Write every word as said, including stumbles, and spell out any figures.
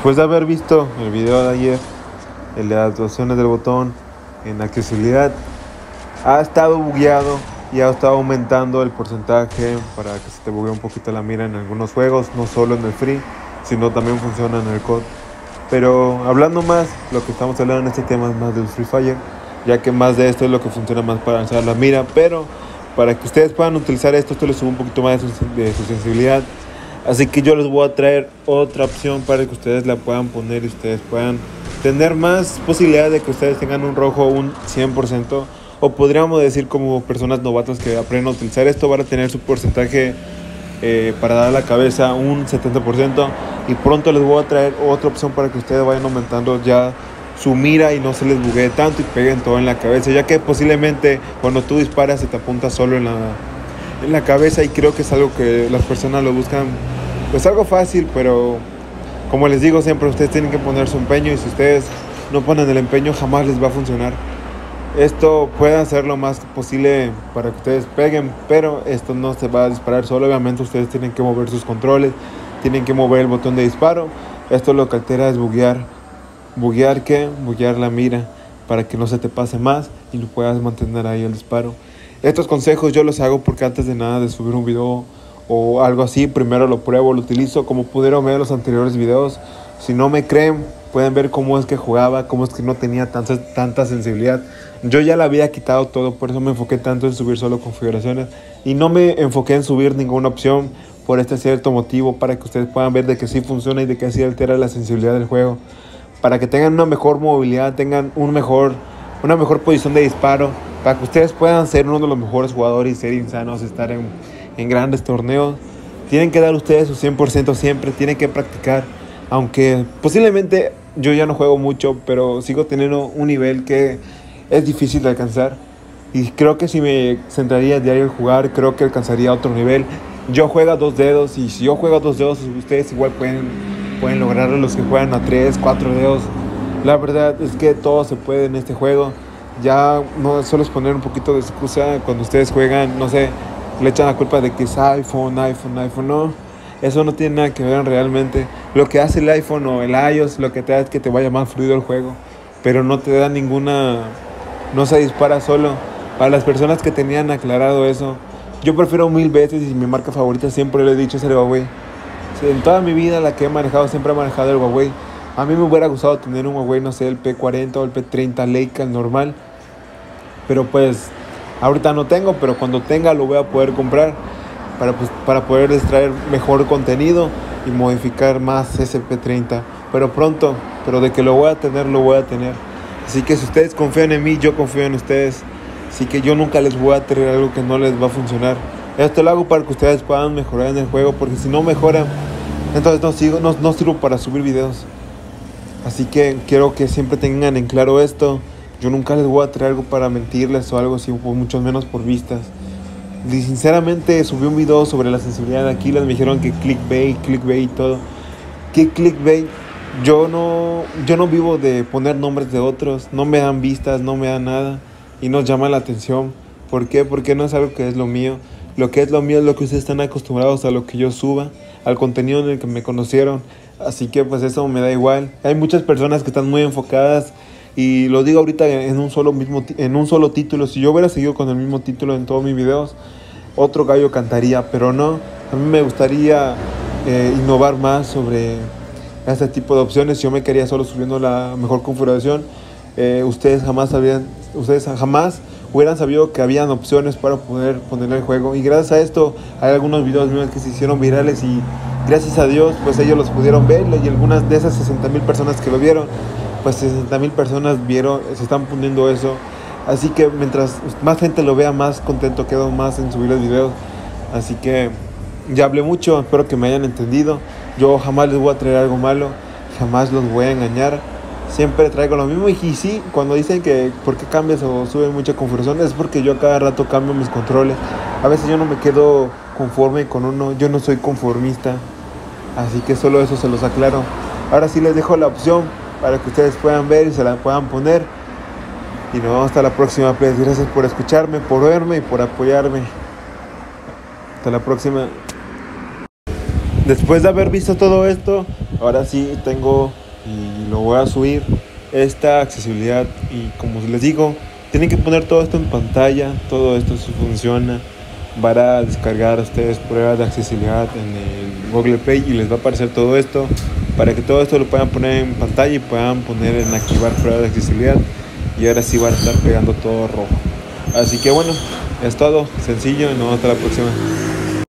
Después de haber visto el video de ayer, el de las actuaciones del botón en accesibilidad, ha estado bugueado y ha estado aumentando el porcentaje para que se te buguee un poquito la mira en algunos juegos, no solo en el free, sino también funciona en el C O D. Pero hablando más, lo que estamos hablando en este tema es más del Free Fire, ya que más de esto es lo que funciona más para alzar la mira, pero para que ustedes puedan utilizar esto, esto les sube un poquito más de su, de su sensibilidad. Así que yo les voy a traer otra opción para que ustedes la puedan poner y ustedes puedan tener más posibilidades de que ustedes tengan un rojo un cien por ciento, o podríamos decir como personas novatas que aprendan a utilizar esto van a tener su porcentaje eh, para dar a la cabeza un setenta por ciento, y pronto les voy a traer otra opción para que ustedes vayan aumentando ya su mira y no se les buguee tanto y peguen todo en la cabeza, ya que posiblemente cuando tú disparas se te apunta solo en la, en la cabeza, y creo que es algo que las personas lo buscan, pues algo fácil, pero como les digo siempre, ustedes tienen que poner su empeño, y si ustedes no ponen el empeño jamás les va a funcionar. Esto puede hacer lo más posible para que ustedes peguen, pero esto no se va a disparar solo. Obviamente ustedes tienen que mover sus controles, tienen que mover el botón de disparo. Esto lo que altera es buguear. ¿Buguear qué? Buguear la mira para que no se te pase más y lo puedas mantener ahí el disparo. Estos consejos yo los hago porque antes de nada de subir un video o algo así, primero lo pruebo, lo utilizo, como pudieron ver en los anteriores videos. Si no me creen, pueden ver cómo es que jugaba, cómo es que no tenía tanta, tanta sensibilidad. Yo ya la había quitado todo, por eso me enfoqué tanto en subir solo configuraciones y no me enfoqué en subir ninguna opción por este cierto motivo, para que ustedes puedan ver de que sí funciona y de que sí altera la sensibilidad del juego, para que tengan una mejor movilidad, tengan un mejor, una mejor posición de disparo, para que ustedes puedan ser uno de los mejores jugadores y ser insanos, estar en, en grandes torneos. Tienen que dar ustedes su cien por ciento siempre, tienen que practicar, aunque posiblemente yo ya no juego mucho, pero sigo teniendo un nivel que es difícil de alcanzar, y creo que si me centraría a diario en jugar, creo que alcanzaría otro nivel. Yo juego a dos dedos, y si yo juego a dos dedos, ustedes igual pueden, pueden lograrlo, los que juegan a tres, cuatro dedos. La verdad es que todo se puede en este juego. Ya no solo es poner un poquito de excusa cuando ustedes juegan, no sé, le echan la culpa de que es iPhone, iPhone, iPhone, no. Eso no tiene nada que ver realmente. Lo que hace el iPhone o el iOS, lo que te da es que te vaya más fluido el juego, pero no te da ninguna, no se dispara solo. Para las personas que tenían aclarado eso, yo prefiero mil veces, y mi marca favorita siempre lo he dicho, es el Huawei. En toda mi vida la que he manejado, siempre he manejado el Huawei. A mí me hubiera gustado tener un Huawei, no sé, el P cuarenta o el P treinta Leica, el normal, pero pues ahorita no tengo, pero cuando tenga lo voy a poder comprar para, pues, para poder extraer mejor contenido y modificar más ese P treinta, pero pronto, pero de que lo voy a tener, lo voy a tener. Así que si ustedes confían en mí, yo confío en ustedes. Así que yo nunca les voy a traer algo que no les va a funcionar. Esto lo hago para que ustedes puedan mejorar en el juego, porque si no mejoran, entonces no, sigo, no, no sirvo para subir videos. Así que quiero que siempre tengan en claro esto. Yo nunca les voy a traer algo para mentirles o algo así, o mucho menos por vistas. Y sinceramente subí un video sobre la sensibilidad de Aquilas, me dijeron que clickbait, clickbait y todo. ¿Qué clickbait? Yo no, yo no vivo de poner nombres de otros, no me dan vistas, no me dan nada y nos llama la atención. ¿Por qué? Porque no es algo que es lo mío. Lo que es lo mío es lo que ustedes están acostumbrados a lo que yo suba, al contenido en el que me conocieron. Así que pues eso me da igual. Hay muchas personas que están muy enfocadas, y lo digo ahorita en un solo mismo en un solo título. Si yo hubiera seguido con el mismo título en todos mis videos, otro gallo cantaría, pero no. A mí me gustaría eh, innovar más sobre este tipo de opciones. Si yo me quería solo subiendo la mejor configuración, eh, ustedes jamás sabían, ustedes jamás hubieran sabido que habían opciones para poder poner el juego, y gracias a esto hay algunos videos míos que se hicieron virales, y gracias a Dios pues ellos los pudieron ver, y algunas de esas sesenta mil personas que lo vieron, pues sesenta mil personas vieron, se están poniendo eso. Así que mientras más gente lo vea, más contento quedo más en subir los videos. Así que ya hablé mucho, espero que me hayan entendido. Yo jamás les voy a traer algo malo, jamás los voy a engañar, siempre traigo lo mismo. Y sí, cuando dicen que por qué cambias o suben mucha configuración, es porque yo a cada rato cambio mis controles. A veces yo no me quedo conforme con uno, yo no soy conformista, así que solo eso se los aclaro. Ahora sí les dejo la opción para que ustedes puedan ver y se la puedan poner. Y nos vemos hasta la próxima, pues. Gracias por escucharme, por verme y por apoyarme. Hasta la próxima. Después de haber visto todo esto, ahora sí tengo y lo voy a subir esta accesibilidad. Y como les digo, tienen que poner todo esto en pantalla. Todo esto sí funciona. Van a descargar ustedes pruebas de accesibilidad en el Google Play y les va a aparecer todo esto para que todo esto lo puedan poner en pantalla y puedan poner en activar pruebas de accesibilidad. Y ahora sí van a estar pegando todo rojo. Así que bueno, es todo sencillo y nos vemos hasta la próxima.